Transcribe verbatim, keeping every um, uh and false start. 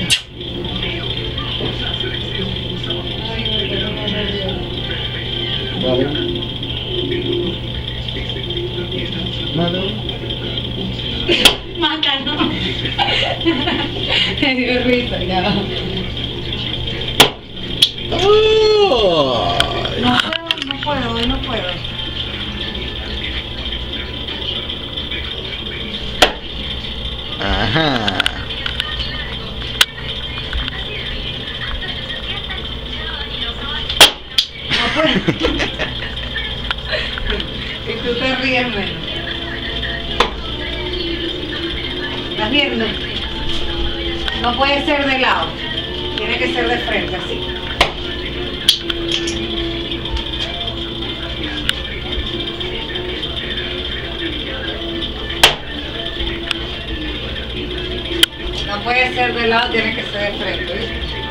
Vale. Vale. Mátalo. Me dio risa, ya. ¡Oh! No puedo, no puedo, hoy no puedo. Ajá. No puedo. Y tú te ríes menos. ¿Estás viendo? No puede ser de lado. Tiene que ser de frente, así. No puede ser de lado, tiene que ser de frente, ¿viste?